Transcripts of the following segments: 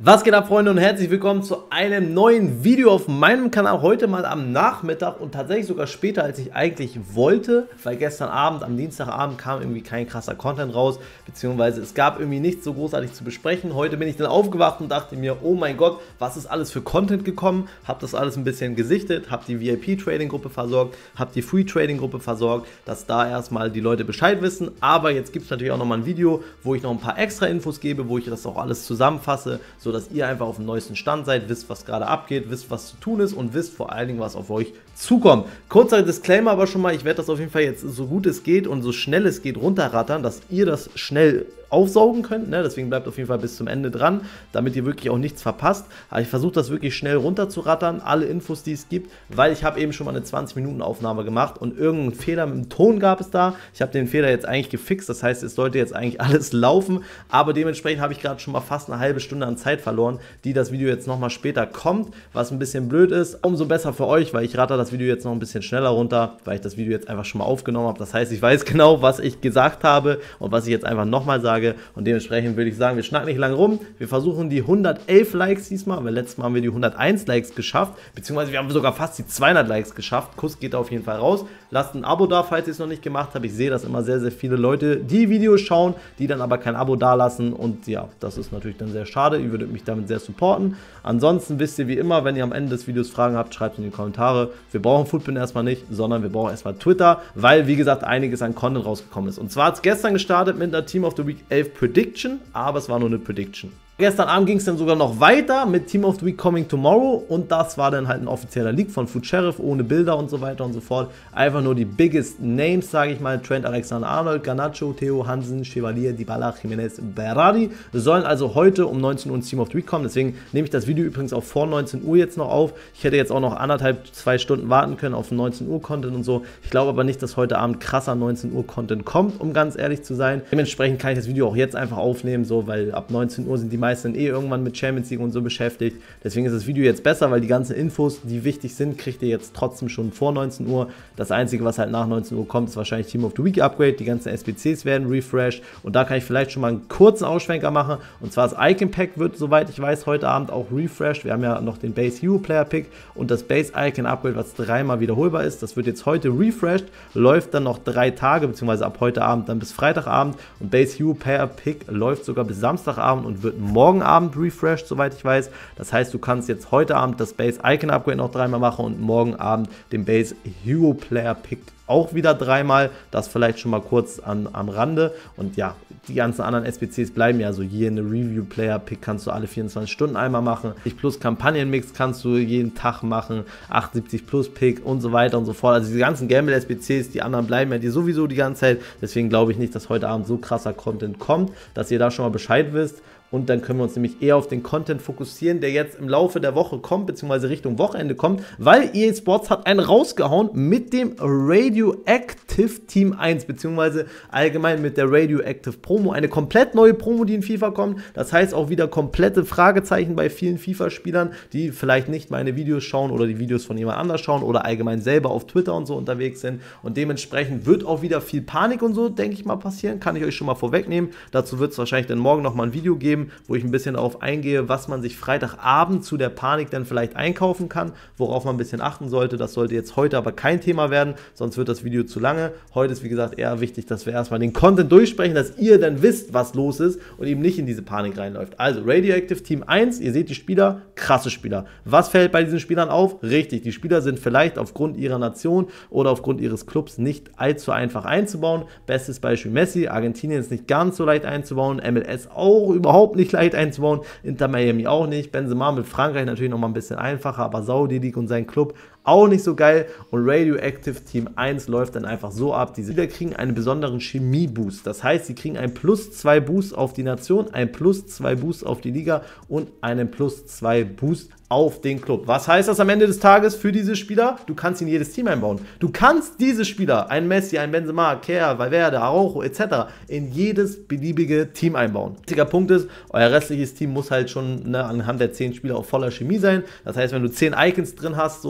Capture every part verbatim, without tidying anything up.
Was geht ab, Freunde, und herzlich willkommen zu einem neuen Video auf meinem Kanal. Heute mal am Nachmittag und tatsächlich sogar später, als ich eigentlich wollte, weil gestern Abend, am Dienstagabend, kam irgendwie kein krasser Content raus, beziehungsweise es gab irgendwie nichts so großartig zu besprechen. Heute bin ich dann aufgewacht und dachte mir, oh mein Gott, was ist alles für Content gekommen? Hab das alles ein bisschen gesichtet, hab die V I P-Trading-Gruppe versorgt, hab die Free-Trading-Gruppe versorgt, dass da erstmal die Leute Bescheid wissen. Aber jetzt gibt es natürlich auch nochmal ein Video, wo ich noch ein paar extra Infos gebe, wo ich das auch alles zusammenfasse, so dass ihr einfach auf dem neuesten Stand seid, wisst, was gerade abgeht, wisst, was zu tun ist und wisst vor allen Dingen, was auf euch zukommt. Kurzer Disclaimer aber schon mal, ich werde das auf jeden Fall jetzt so gut es geht und so schnell es geht runterrattern, dass ihr das schnell aufsaugen könnt, ne? Deswegen bleibt auf jeden Fall bis zum Ende dran, damit ihr wirklich auch nichts verpasst. Aber ich versuche das wirklich schnell runter zu rattern, alle Infos, die es gibt, weil ich habe eben schon mal eine zwanzig Minuten Aufnahme gemacht und irgendeinen Fehler mit dem Ton gab es da. Ich habe den Fehler jetzt eigentlich gefixt, das heißt, es sollte jetzt eigentlich alles laufen, aber dementsprechend habe ich gerade schon mal fast eine halbe Stunde an Zeit verloren, die das Video jetzt nochmal später kommt, was ein bisschen blöd ist. Umso besser für euch, weil ich ratter das Video jetzt noch ein bisschen schneller runter, weil ich das Video jetzt einfach schon mal aufgenommen habe. Das heißt, ich weiß genau, was ich gesagt habe und was ich jetzt einfach nochmal sage. Und dementsprechend würde ich sagen, wir schnacken nicht lange rum. Wir versuchen die hundertelf Likes diesmal, weil letztes Mal haben wir die hunderteins Likes geschafft, beziehungsweise wir haben sogar fast die zweihundert Likes geschafft. Kuss geht da auf jeden Fall raus. Lasst ein Abo da, falls ihr es noch nicht gemacht habt. Ich sehe, dass immer sehr, sehr viele Leute die Videos schauen, die dann aber kein Abo da lassen. Und ja, das ist natürlich dann sehr schade. Ihr würdet mich damit sehr supporten. Ansonsten wisst ihr wie immer, wenn ihr am Ende des Videos Fragen habt, schreibt es in die Kommentare. Wir brauchen Footbin erstmal nicht, sondern wir brauchen erstmal Twitter, weil, wie gesagt, einiges an Content rausgekommen ist. Und zwar hat es gestern gestartet mit einer Team of the Week elf Prediction, aber es war nur eine Prediction. Gestern Abend ging es dann sogar noch weiter mit Team of the Week Coming Tomorrow und das war dann halt ein offizieller Leak von Food Sheriff, ohne Bilder und so weiter und so fort. Einfach nur die biggest Names, sage ich mal, Trent Alexander-Arnold, Garnacho, Theo, Hansen, Chevalier, Dybala, Jimenez, Berardi, sollen also heute um neunzehn Uhr ins Team of the Week kommen. Deswegen nehme ich das Video übrigens auch vor neunzehn Uhr jetzt noch auf. Ich hätte jetzt auch noch anderthalb, zwei Stunden warten können auf den neunzehn Uhr Content und so. Ich glaube aber nicht, dass heute Abend krasser neunzehn Uhr Content kommt, um ganz ehrlich zu sein. Dementsprechend kann ich das Video auch jetzt einfach aufnehmen, so, weil ab neunzehn Uhr sind die meisten eh irgendwann mit Champions League und so beschäftigt. Deswegen ist das Video jetzt besser, weil die ganzen Infos, die wichtig sind, kriegt ihr jetzt trotzdem schon vor neunzehn Uhr. Das Einzige, was halt nach neunzehn Uhr kommt, ist wahrscheinlich Team of the Week Upgrade. Die ganzen S B Cs werden refreshed und da kann ich vielleicht schon mal einen kurzen Ausschwenker machen. Und zwar das Icon Pack wird, soweit ich weiß, heute Abend auch refreshed. Wir haben ja noch den Base Hero Player Pick und das Base Icon Upgrade, was dreimal wiederholbar ist. Das wird jetzt heute refreshed, läuft dann noch drei Tage, beziehungsweise ab heute Abend dann bis Freitagabend und Base Hero Player Pick läuft sogar bis Samstagabend und wird morgen Abend refreshed, soweit ich weiß. Das heißt, du kannst jetzt heute Abend das Base Icon Upgrade noch dreimal machen und morgen Abend den Base Hero Player Pick auch wieder dreimal. Das vielleicht schon mal kurz an, am Rande. Und ja, die ganzen anderen S B Cs bleiben ja so. Hier eine Review Player Pick kannst du alle vierundzwanzig Stunden einmal machen. achtzig plus Kampagnenmix kannst du jeden Tag machen. achtundsiebzig plus Pick und so weiter und so fort. Also diese ganzen Gamble S B Cs, die anderen bleiben ja dir sowieso die ganze Zeit. Deswegen glaube ich nicht, dass heute Abend so krasser Content kommt, dass ihr da schon mal Bescheid wisst. Und dann können wir uns nämlich eher auf den Content fokussieren, der jetzt im Laufe der Woche kommt, beziehungsweise Richtung Wochenende kommt, weil E A Sports hat einen rausgehauen mit dem Radioactive Team eins, beziehungsweise allgemein mit der Radioactive Promo. Eine komplett neue Promo, die in FIFA kommt. Das heißt auch wieder komplette Fragezeichen bei vielen FIFA-Spielern, die vielleicht nicht meine Videos schauen oder die Videos von jemand anders schauen oder allgemein selber auf Twitter und so unterwegs sind. Und dementsprechend wird auch wieder viel Panik und so, denke ich mal, passieren. Kann ich euch schon mal vorwegnehmen. Dazu wird es wahrscheinlich dann morgen nochmal ein Video geben, wo ich ein bisschen darauf eingehe, was man sich Freitagabend zu der Panik dann vielleicht einkaufen kann, worauf man ein bisschen achten sollte. Das sollte jetzt heute aber kein Thema werden, sonst wird das Video zu lange. Heute ist, wie gesagt, eher wichtig, dass wir erstmal den Content durchsprechen, dass ihr dann wisst, was los ist und eben nicht in diese Panik reinläuft. Also Radioactive Team eins, ihr seht die Spieler, krasse Spieler. Was fällt bei diesen Spielern auf? Richtig, die Spieler sind vielleicht aufgrund ihrer Nation oder aufgrund ihres Clubs nicht allzu einfach einzubauen. Bestes Beispiel Messi, Argentinien ist nicht ganz so leicht einzubauen, M L S auch überhaupt nicht leicht einzubauen, Inter Miami auch nicht, Benzema mit Frankreich natürlich nochmal ein bisschen einfacher, aber Saudi League und sein Club auch nicht so geil und Radioactive Team eins läuft dann einfach so ab. Die Spieler kriegen einen besonderen Chemie-Boost, das heißt, sie kriegen einen plus zwei Boost auf die Nation, einen plus zwei Boost auf die Liga und einen plus zwei Boost auf den Club. Was heißt das am Ende des Tages für diese Spieler? Du kannst in jedes Team einbauen. Du kannst diese Spieler, ein Messi, ein Benzema, Kerr, Valverde, Araujo et cetera in jedes beliebige Team einbauen. Wichtiger Punkt ist, euer restliches Team muss halt schon, ne, anhand der zehn Spieler auch voller Chemie sein. Das heißt, wenn du zehn Icons drin hast, so, dann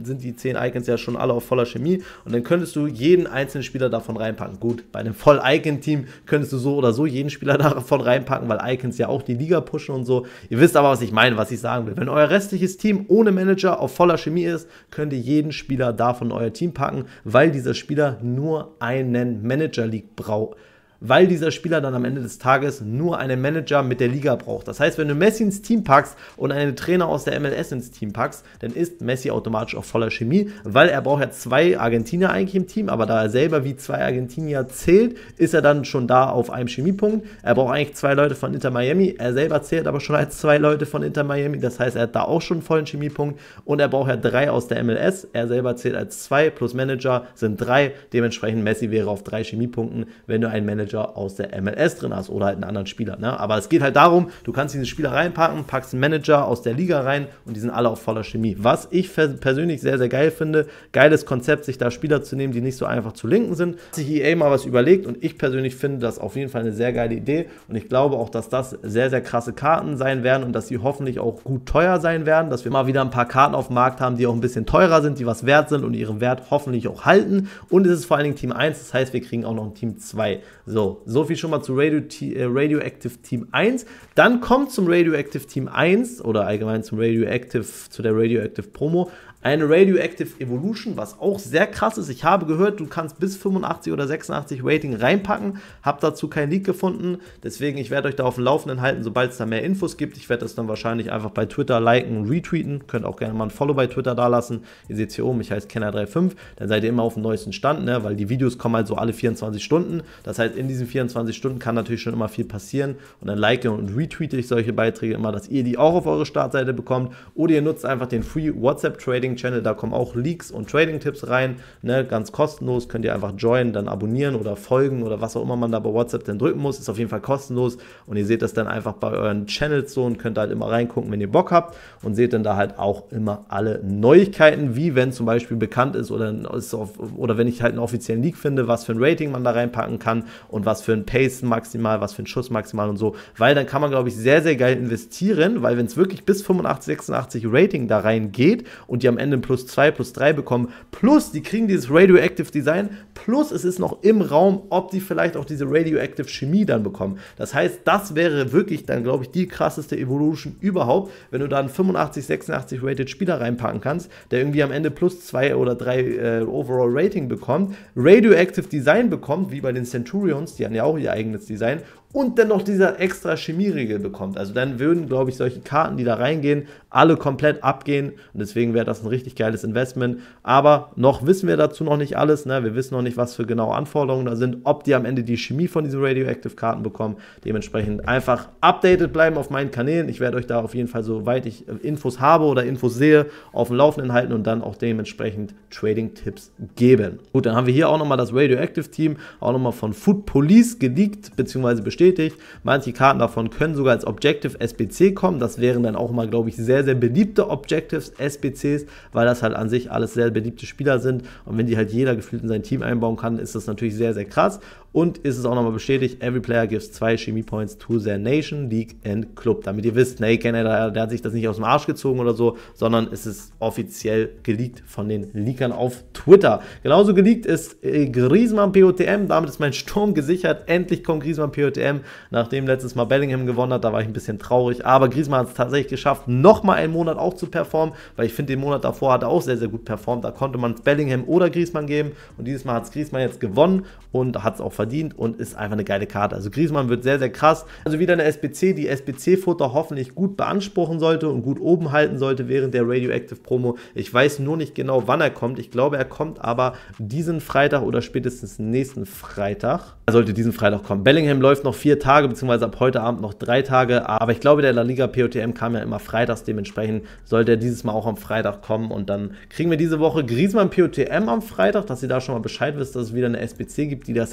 sind die zehn Icons ja schon alle auf voller Chemie und dann könntest du jeden einzelnen Spieler davon reinpacken. Gut, bei einem Voll-Icon-Team könntest du so oder so jeden Spieler davon reinpacken, weil Icons ja auch die Liga pushen und so. Ihr wisst aber, was ich meine, was ich sagen will. Wenn euer restliches Team ohne Manager auf voller Chemie ist, könnt ihr jeden Spieler davon in euer Team packen, weil dieser Spieler nur einen Manager-League braucht. Weil dieser Spieler dann am Ende des Tages nur einen Manager mit der Liga braucht. Das heißt, wenn du Messi ins Team packst und einen Trainer aus der M L S ins Team packst, dann ist Messi automatisch auf voller Chemie, weil er braucht ja zwei Argentinier eigentlich im Team, aber da er selber wie zwei Argentinier zählt, ist er dann schon da auf einem Chemiepunkt. Er braucht eigentlich zwei Leute von Inter Miami, er selber zählt aber schon als zwei Leute von Inter Miami, das heißt, er hat da auch schon einen vollen Chemiepunkt und er braucht ja drei aus der M L S, er selber zählt als zwei plus Manager sind drei, dementsprechend Messi wäre auf drei Chemiepunkten, wenn du einen Manager aus der M L S drin hast oder halt einen anderen Spieler. Ne? Aber es geht halt darum, du kannst diese Spieler reinpacken, packst einen Manager aus der Liga rein und die sind alle auf voller Chemie. Was ich persönlich sehr, sehr geil finde, geiles Konzept, sich da Spieler zu nehmen, die nicht so einfach zu linken sind. Hat sich E A mal was überlegt und ich persönlich finde das auf jeden Fall eine sehr geile Idee und ich glaube auch, dass das sehr, sehr krasse Karten sein werden und dass sie hoffentlich auch gut teuer sein werden, dass wir mal wieder ein paar Karten auf dem Markt haben, die auch ein bisschen teurer sind, die was wert sind und ihren Wert hoffentlich auch halten und es ist vor allen Dingen Team eins, das heißt, wir kriegen auch noch ein Team zwei. So, so viel schon mal zu Radio, äh, Radioactive Team eins. Dann kommt zum Radioactive Team eins oder allgemein zum Radioactive, zu der Radioactive Promo, eine Radioactive Evolution, was auch sehr krass ist. Ich habe gehört, du kannst bis fünfundachtzig oder sechsundachtzig Rating reinpacken. Habe dazu kein Leak gefunden. Deswegen, ich werde euch da auf dem Laufenden halten, sobald es da mehr Infos gibt. Ich werde das dann wahrscheinlich einfach bei Twitter liken und retweeten. Könnt auch gerne mal ein Follow bei Twitter da lassen. Ihr seht es hier oben, ich heiße Kenner fünfunddreißig. Dann seid ihr immer auf dem neuesten Stand, ne? Weil die Videos kommen halt so alle vierundzwanzig Stunden. Das heißt, in diesen vierundzwanzig Stunden kann natürlich schon immer viel passieren. Und dann like und retweete ich solche Beiträge immer, dass ihr die auch auf eure Startseite bekommt. Oder ihr nutzt einfach den Free WhatsApp Trading Channel, da kommen auch Leaks und Trading-Tipps rein, ne, ganz kostenlos, könnt ihr einfach joinen, dann abonnieren oder folgen oder was auch immer man da bei WhatsApp dann drücken muss, ist auf jeden Fall kostenlos und ihr seht das dann einfach bei euren Channels so und könnt halt immer reingucken, wenn ihr Bock habt und seht dann da halt auch immer alle Neuigkeiten, wie wenn zum Beispiel bekannt ist oder, ist auf, oder wenn ich halt einen offiziellen Leak finde, was für ein Rating man da reinpacken kann und was für ein Pace maximal, was für ein Schuss maximal und so, weil dann kann man, glaube ich, sehr, sehr geil investieren, weil wenn es wirklich bis fünfundachtzig, sechsundachtzig Rating da rein geht und die am Ende plus zwei, plus drei bekommen, plus die kriegen dieses Radioactive Design, plus es ist noch im Raum, ob die vielleicht auch diese Radioactive Chemie dann bekommen. Das heißt, das wäre wirklich dann, glaube ich, die krasseste Evolution überhaupt, wenn du dann fünfundachtzig, sechsundachtzig Rated Spieler reinpacken kannst, der irgendwie am Ende plus zwei oder drei äh, Overall Rating bekommt, Radioactive Design bekommt, wie bei den Centurions, die haben ja auch ihr eigenes Design, und dann noch dieser extra Chemieregel bekommt. Also dann würden, glaube ich, solche Karten, die da reingehen, alle komplett abgehen und deswegen wäre das ein richtig geiles Investment. Aber noch wissen wir dazu noch nicht alles, ne? Wir wissen noch nicht, was für genaue Anforderungen da sind, ob die am Ende die Chemie von diesen Radioactive-Karten bekommen. Dementsprechend einfach updated bleiben auf meinen Kanälen. Ich werde euch da auf jeden Fall, soweit ich Infos habe oder Infos sehe, auf dem Laufenden halten und dann auch dementsprechend Trading-Tipps geben. Gut, dann haben wir hier auch nochmal das Radioactive-Team, auch nochmal von Food Police geleakt, beziehungsweise bestätigt. Manche Karten davon können sogar als Objective S B C kommen. Das wären dann auch mal, glaube ich, sehr, sehr beliebte Objectives S B Cs, weil das halt an sich alles sehr beliebte Spieler sind. Und wenn die halt jeder gefühlt in sein Team einbauen kann, ist das natürlich sehr, sehr krass. Und ist es auch nochmal bestätigt, every player gives zwei Chemie Points to their nation, league and club. Damit ihr wisst, nee, der, der hat sich das nicht aus dem Arsch gezogen oder so, sondern es ist offiziell geleakt von den Leakern auf Twitter. Genauso geleakt ist äh, Griezmann P O T M, damit ist mein Sturm gesichert. Endlich kommt Griezmann P O T M, nachdem letztes Mal Bellingham gewonnen hat, da war ich ein bisschen traurig, aber Griezmann hat es tatsächlich geschafft, nochmal einen Monat auch zu performen, weil ich finde, den Monat davor hat er auch sehr, sehr gut performt, da konnte man es Bellingham oder Griezmann geben und dieses Mal hat es Griezmann jetzt gewonnen und hat es auch verdient und ist einfach eine geile Karte. Also Griezmann wird sehr, sehr krass. Also wieder eine S B C, die S B C-Futter hoffentlich gut beanspruchen sollte und gut oben halten sollte während der Radioactive Promo. Ich weiß nur nicht genau, wann er kommt. Ich glaube, er kommt aber diesen Freitag oder spätestens nächsten Freitag. Er sollte diesen Freitag kommen. Bellingham läuft noch vier Tage, beziehungsweise ab heute Abend noch drei Tage. Aber ich glaube, der La Liga P O T M kam ja immer freitags. Dementsprechend sollte er dieses Mal auch am Freitag kommen. Und dann kriegen wir diese Woche Griezmann P O T M am Freitag, dass ihr da schon mal Bescheid wisst, dass es wieder eine S B C gibt, die das S B C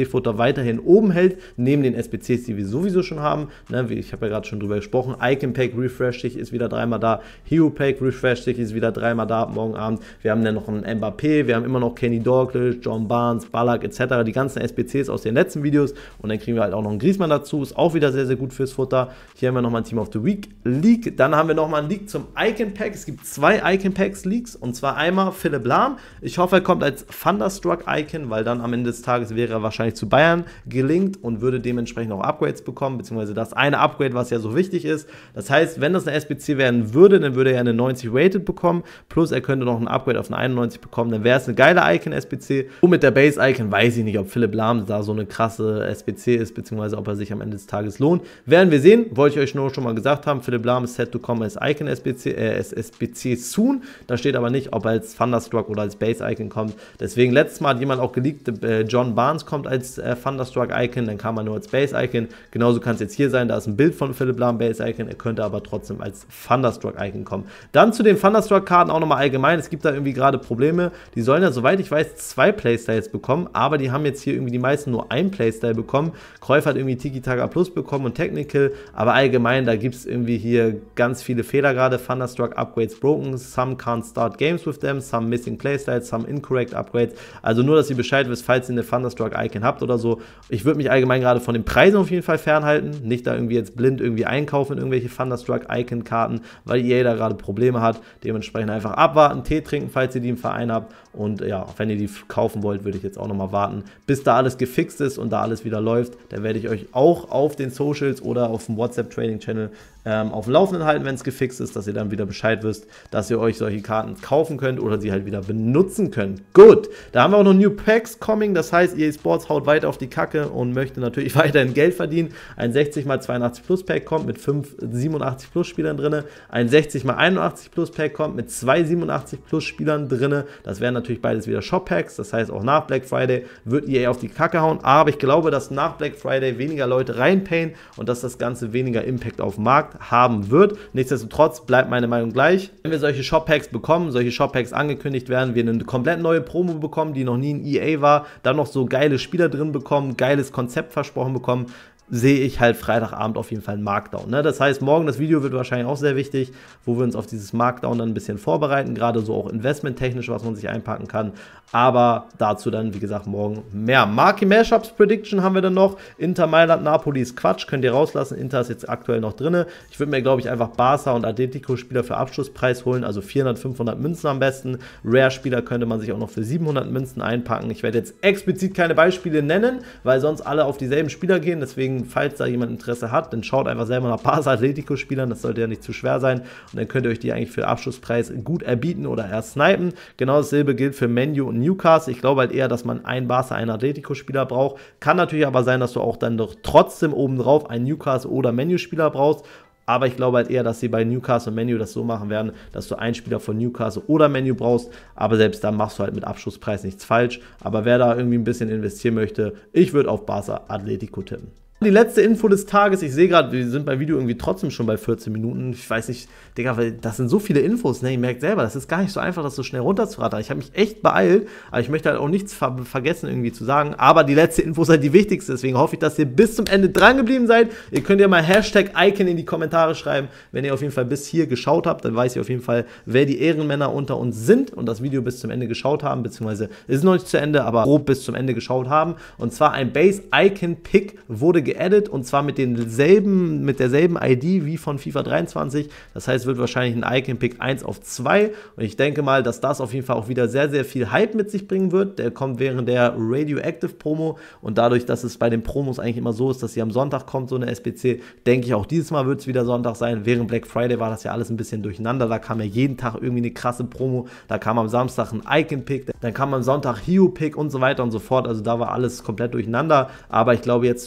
C-Futter weiterhin oben hält, neben den S B Cs, die wir sowieso schon haben. Ne, wie ich habe ja gerade schon drüber gesprochen. Icon Pack Refresh Stick ist wieder dreimal da. Hero Pack Refresh Stick ist wieder dreimal da ab morgen Abend. Wir haben dann noch einen Mbappé, wir haben immer noch Kenny Dalglish, John Barnes, Ballack et cetera. Die ganzen S B Cs aus den letzten Videos. Und dann kriegen wir halt auch noch einen Griezmann dazu. Ist auch wieder sehr, sehr gut fürs Futter. Hier haben wir nochmal ein Team of the Week League. Dann haben wir nochmal ein League zum Icon Pack. Es gibt zwei Icon Packs Leaks. Und zwar einmal Philipp Lahm. Ich hoffe, er kommt als Thunderstruck Icon, weil dann am Ende des Tages wäre er wahrscheinlich zu Bayern gelinkt und würde dementsprechend auch Upgrades bekommen, beziehungsweise das eine Upgrade, was ja so wichtig ist. Das heißt, wenn das eine S B C werden würde, dann würde er eine neunzig Rated bekommen, plus er könnte noch ein Upgrade auf eine einundneunzig bekommen, dann wäre es eine geile Icon-S B C. Und mit der Base-Icon weiß ich nicht, ob Philipp Lahm da so eine krasse S B C ist, beziehungsweise ob er sich am Ende des Tages lohnt. Werden wir sehen, wollte ich euch nur schon mal gesagt haben, Philipp Lahm ist set to come als Icon-S B C, äh, als S B C soon. Da steht aber nicht, ob er als Thunderstruck oder als Base-Icon kommt. Deswegen, letztes Mal hat jemand auch geleakt, äh, John Barnes kommt als äh, Thunderstruck-Icon, dann kam er nur als Base-Icon. Genauso kann es jetzt hier sein, da ist ein Bild von Philipp Lahm Base-Icon, er könnte aber trotzdem als Thunderstruck-Icon kommen. Dann zu den Thunderstruck-Karten auch nochmal allgemein, es gibt da irgendwie gerade Probleme, die sollen ja, soweit ich weiß, zwei Playstyles bekommen, aber die haben jetzt hier irgendwie die meisten nur ein Playstyle bekommen. Cruyff hat irgendwie Tiki-Taka Plus bekommen und Technical, aber allgemein, da gibt es irgendwie hier ganz viele Fehler gerade, Thunderstruck Upgrades broken, some can't start games with them, some missing Playstyles, some incorrect Upgrades, also nur, dass ihr Bescheid wisst, falls ihr eine Thunderstruck-Icon habt oder so. Ich würde mich allgemein gerade von den Preisen auf jeden Fall fernhalten, nicht da irgendwie jetzt blind irgendwie einkaufen in irgendwelche Thunderstruck-Icon-Karten, weil E A da gerade Probleme hat, dementsprechend einfach abwarten, Tee trinken, falls ihr die im Verein habt und ja, wenn ihr die kaufen wollt, würde ich jetzt auch nochmal warten, bis da alles gefixt ist und da alles wieder läuft. Da werde ich euch auch auf den Socials oder auf dem WhatsApp-Trading-Channel ähm, auf dem Laufenden halten, wenn es gefixt ist, dass ihr dann wieder Bescheid wisst, dass ihr euch solche Karten kaufen könnt oder sie halt wieder benutzen könnt. Gut, da haben wir auch noch New Packs coming, das heißt, E A Sports haut weiter auf die Kacke und möchte natürlich weiterhin Geld verdienen. Ein sechzig mal zweiundachtzig Plus Pack kommt mit fünf siebenundachtzig Plus Spielern drin, ein sechzig mal einundachtzig Plus Pack kommt mit zwei siebenundachtzig Plus Spielern drin. Das wären natürlich beides wieder Shop Packs, das heißt auch nach Black Friday wird E A auf die Kacke hauen, aber ich glaube, dass nach Black Friday weniger Leute reinpayen und dass das Ganze weniger Impact auf dem Markt haben wird. Nichtsdestotrotz bleibt meine Meinung gleich. Wenn wir solche Shop Packs bekommen, solche Shop Packs angekündigt werden, wir eine komplett neue Promo bekommen, die noch nie in E A war, dann noch so geile Spieler drin bekommen, geiles Konzept versprochen bekommen, sehe ich halt Freitagabend auf jeden Fall einen Markdown. Ne? Das heißt, morgen das Video wird wahrscheinlich auch sehr wichtig, wo wir uns auf dieses Markdown dann ein bisschen vorbereiten, gerade so auch investmenttechnisch, was man sich einpacken kann. Aber dazu dann, wie gesagt, morgen mehr. Marquee Mashups Prediction haben wir dann noch. Inter Mailand, Napoli ist Quatsch, könnt ihr rauslassen. Inter ist jetzt aktuell noch drin. Ich würde mir, glaube ich, einfach Barca und Atletico-Spieler für Abschlusspreis holen, also vierhundert, fünfhundert Münzen am besten. Rare-Spieler könnte man sich auch noch für siebenhundert Münzen einpacken. Ich werde jetzt explizit keine Beispiele nennen, weil sonst alle auf dieselben Spieler gehen. Deswegen, falls da jemand Interesse hat, dann schaut einfach selber nach Barca Atletico-Spielern. Das sollte ja nicht zu schwer sein. Und dann könnt ihr euch die eigentlich für Abschlusspreis gut erbieten oder erst snipen. Genau dasselbe gilt für Menu und Newcastle. Ich glaube halt eher, dass man einen Barca, einen Atletico-Spieler braucht. Kann natürlich aber sein, dass du auch dann doch trotzdem obendrauf einen Newcastle- oder Menu-Spieler brauchst. Aber ich glaube halt eher, dass sie bei Newcastle und Menu das so machen werden, dass du einen Spieler von Newcastle oder Menu brauchst. Aber selbst dann machst du halt mit Abschlusspreis nichts falsch. Aber wer da irgendwie ein bisschen investieren möchte, ich würde auf Barca Atletico tippen. Die letzte Info des Tages, ich sehe gerade, wir sind beim Video irgendwie trotzdem schon bei vierzehn Minuten, ich weiß nicht, Digga, weil das sind so viele Infos, ne, ihr merkt selber, das ist gar nicht so einfach, das so schnell runterzurattern. Ich habe mich echt beeilt, aber ich möchte halt auch nichts ver vergessen irgendwie zu sagen, aber die letzte Info ist halt die wichtigste, deswegen hoffe ich, dass ihr bis zum Ende dran geblieben seid. Ihr könnt ja mal Hashtag Icon in die Kommentare schreiben, wenn ihr auf jeden Fall bis hier geschaut habt, dann weiß ich auf jeden Fall, wer die Ehrenmänner unter uns sind und das Video bis zum Ende geschaut haben, beziehungsweise ist noch nicht zu Ende, aber grob bis zum Ende geschaut haben. Und zwar ein Base Icon Pick wurde geändert. Und zwar mit denselben, mit derselben I D wie von FIFA dreiundzwanzig. Das heißt, es wird wahrscheinlich ein Icon Pick eins auf zwei. Und ich denke mal, dass das auf jeden Fall auch wieder sehr, sehr viel Hype mit sich bringen wird. Der kommt während der Radioactive Promo. Und dadurch, dass es bei den Promos eigentlich immer so ist, dass sie am Sonntag kommt, so eine S B C, denke ich auch dieses Mal wird es wieder Sonntag sein. Während Black Friday war das ja alles ein bisschen durcheinander. Da kam ja jeden Tag irgendwie eine krasse Promo. Da kam am Samstag ein Icon Pick, dann kam am Sonntag Hero Pick und so weiter und so fort. Also da war alles komplett durcheinander. Aber ich glaube jetzt zu den normalen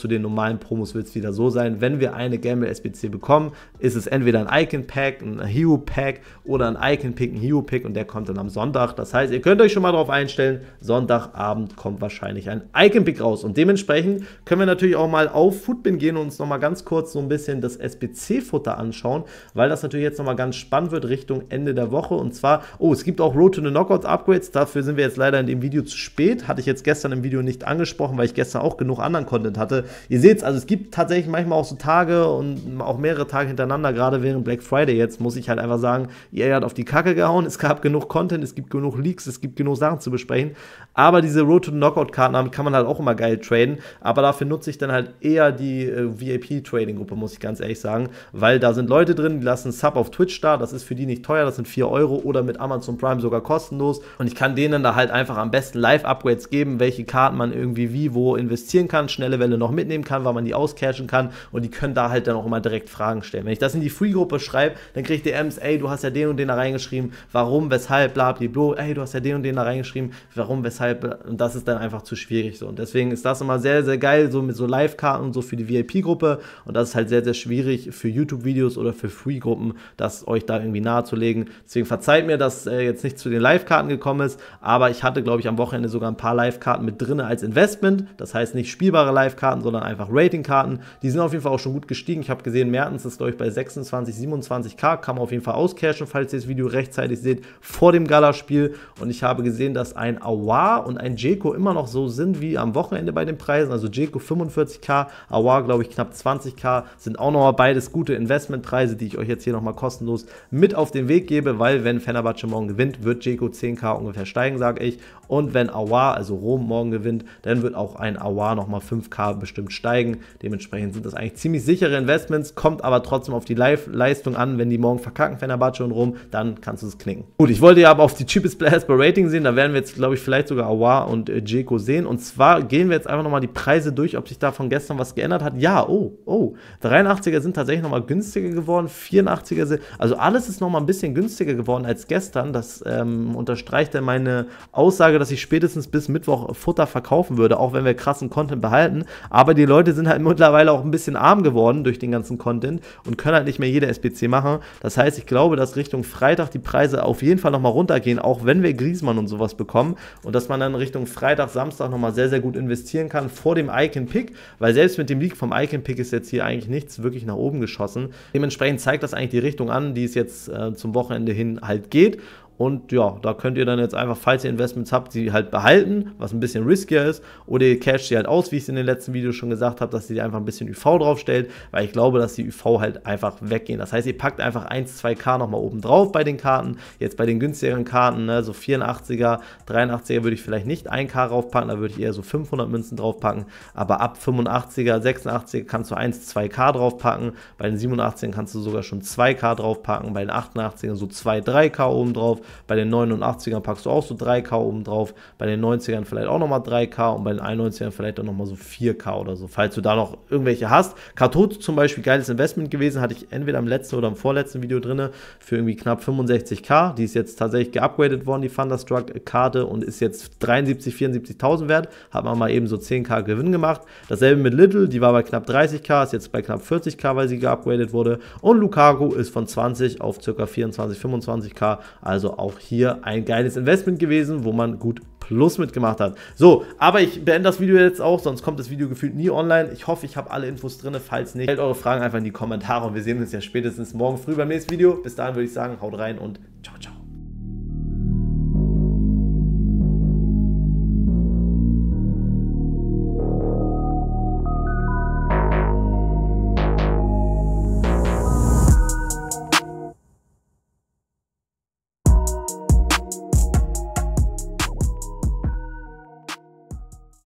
normalen Promos wird es wieder so sein, wenn wir eine Gamble S B C bekommen, ist es entweder ein Icon Pack, ein Hero Pack oder ein Icon Pick, ein Hero Pick und der kommt dann am Sonntag. Das heißt, ihr könnt euch schon mal darauf einstellen, Sonntagabend kommt wahrscheinlich ein Icon Pick raus und dementsprechend können wir natürlich auch mal auf Foodbin gehen und uns nochmal ganz kurz so ein bisschen das S B C-Futter anschauen, weil das natürlich jetzt nochmal ganz spannend wird Richtung Ende der Woche und zwar, oh, es gibt auch Road to the Knockouts Upgrades, dafür sind wir jetzt leider in dem Video zu spät, hatte ich jetzt gestern im Video nicht angesprochen, weil ich gestern auch genug anderen Content hatte. Ihr seht es, also es gibt tatsächlich manchmal auch so Tage und auch mehrere Tage hintereinander, gerade während Black Friday jetzt, muss ich halt einfach sagen, E A hat auf die Kacke gehauen, es gab genug Content, es gibt genug Leaks, es gibt genug Sachen zu besprechen, aber diese Road to the Knockout Karten, damit kann man halt auch immer geil traden, aber dafür nutze ich dann halt eher die äh, V I P-Trading-Gruppe, muss ich ganz ehrlich sagen, weil da sind Leute drin, die lassen Sub auf Twitch da, das ist für die nicht teuer, das sind vier Euro oder mit Amazon Prime sogar kostenlos und ich kann denen da halt einfach am besten Live-Upgrades geben, welche Karten man irgendwie wie, wo investieren kann, schnelle Welle noch mitnehmen kann, weil man die auscashen kann und die können da halt dann auch immer direkt Fragen stellen. Wenn ich das in die Free-Gruppe schreibe, dann kriege ich D Ms, ey, du hast ja den und den da reingeschrieben, warum, weshalb, bla, bla, bla, ey, du hast ja den und den da reingeschrieben, warum, weshalb, und das ist dann einfach zu schwierig so. Und deswegen ist das immer sehr, sehr geil, so mit so Live-Karten und so für die V I P-Gruppe und das ist halt sehr, sehr schwierig für YouTube-Videos oder für Free-Gruppen, das euch da irgendwie nahezulegen. Deswegen verzeiht mir, dass äh, jetzt nicht zu den Live-Karten gekommen ist, aber ich hatte, glaube ich, am Wochenende sogar ein paar Live-Karten mit drin als Investment, das heißt nicht spielbare Live-Karten, sondern einfach Rating-Karten. Die sind auf jeden Fall auch schon gut gestiegen. Ich habe gesehen, Mertens ist, glaube ich, bei sechsundzwanzig, siebenundzwanzig K, kann man auf jeden Fall auscashen, falls ihr das Video rechtzeitig seht, vor dem Gala-Spiel. Und ich habe gesehen, dass ein Awar und ein Jeko immer noch so sind wie am Wochenende bei den Preisen. Also Jeko fünfundvierzig K, Awar, glaube ich, knapp zwanzig K, sind auch nochmal beides gute Investmentpreise, die ich euch jetzt hier nochmal kostenlos mit auf den Weg gebe, weil wenn Fenerbahce morgen gewinnt, wird Jeko zehn K ungefähr steigen, sage ich. Und wenn Awar, also Rom, morgen gewinnt, dann wird auch ein Awar nochmal fünf K bestimmt steigen. Dementsprechend sind das eigentlich ziemlich sichere Investments, kommt aber trotzdem auf die Live-Leistung an. Wenn die morgen verkacken, Fenerbahce und Rom, dann kannst du es knicken. Gut, ich wollte ja aber auf die Cheapest Players bei Rating sehen. Da werden wir jetzt, glaube ich, vielleicht sogar Awar und äh, Jeko sehen. Und zwar gehen wir jetzt einfach nochmal die Preise durch, ob sich da von gestern was geändert hat. Ja, oh, oh. dreiundachtziger sind tatsächlich nochmal günstiger geworden. vierundachtziger sind, also alles ist nochmal ein bisschen günstiger geworden als gestern. Das ähm, unterstreicht dann meine Aussage, dass ich spätestens bis Mittwoch Futter verkaufen würde, auch wenn wir krassen Content behalten. Aber die Leute sind halt mittlerweile auch ein bisschen arm geworden durch den ganzen Content und können halt nicht mehr jede S B C machen. Das heißt, ich glaube, dass Richtung Freitag die Preise auf jeden Fall nochmal runtergehen, auch wenn wir Griezmann und sowas bekommen und dass man dann Richtung Freitag, Samstag nochmal sehr, sehr gut investieren kann vor dem Icon Pick, weil selbst mit dem Leak vom Icon Pick ist jetzt hier eigentlich nichts wirklich nach oben geschossen. Dementsprechend zeigt das eigentlich die Richtung an, die es jetzt äh, zum Wochenende hin halt geht. Und ja, da könnt ihr dann jetzt einfach, falls ihr Investments habt, sie halt behalten, was ein bisschen riskier ist, oder ihr casht sie halt aus, wie ich es in den letzten Videos schon gesagt habe, dass ihr einfach ein bisschen Ü V draufstellt, weil ich glaube, dass die Ü V halt einfach weggehen. Das heißt, ihr packt einfach eins, zwei K nochmal oben drauf bei den Karten, jetzt bei den günstigeren Karten, ne, so vierundachtziger, dreiundachtziger würde ich vielleicht nicht ein K draufpacken, da würde ich eher so fünfhundert Münzen draufpacken, aber ab fünfundachtziger, sechsundachtziger kannst du eins, zwei K draufpacken, bei den siebenundachtzigern kannst du sogar schon zwei K draufpacken, bei den achtundachtzigern so zwei, drei K oben drauf, bei den neunundachtzigern packst du auch so drei K oben drauf, bei den neunzigern vielleicht auch nochmal drei K und bei den einundneunzigern vielleicht auch nochmal so vier K oder so, falls du da noch irgendwelche hast. Kartot zum Beispiel, geiles Investment gewesen, hatte ich entweder im letzten oder im vorletzten Video drin für irgendwie knapp fünfundsechzig K, die ist jetzt tatsächlich geupgradet worden, die Thunderstruck-Karte und ist jetzt dreiundsiebzig, vierundsiebzigtausend wert, hat man mal eben so zehn K Gewinn gemacht. Dasselbe mit Little, die war bei knapp dreißig K, ist jetzt bei knapp vierzig K, weil sie geupgradet wurde und Lukaku ist von zwanzig auf ca. vierundzwanzig, fünfundzwanzig K, also auch hier ein geiles Investment gewesen, wo man gut Plus mitgemacht hat. So, aber ich beende das Video jetzt auch, sonst kommt das Video gefühlt nie online. Ich hoffe, ich habe alle Infos drin. Falls nicht, stellt eure Fragen einfach in die Kommentare und wir sehen uns ja spätestens morgen früh beim nächsten Video. Bis dahin würde ich sagen, haut rein und ciao, ciao.